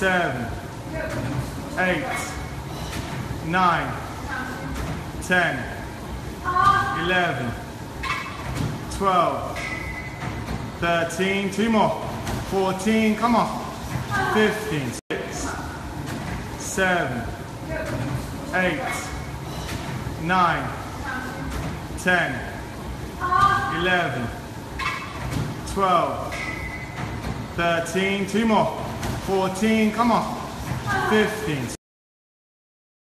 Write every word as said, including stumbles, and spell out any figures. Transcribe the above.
seven, eight, nine, ten, eleven, twelve, thirteen, two more, fourteen, come on, fifteen, six, seven, eight, nine, ten, eleven, twelve, thirteen, two more, fourteen, come on, fifteen.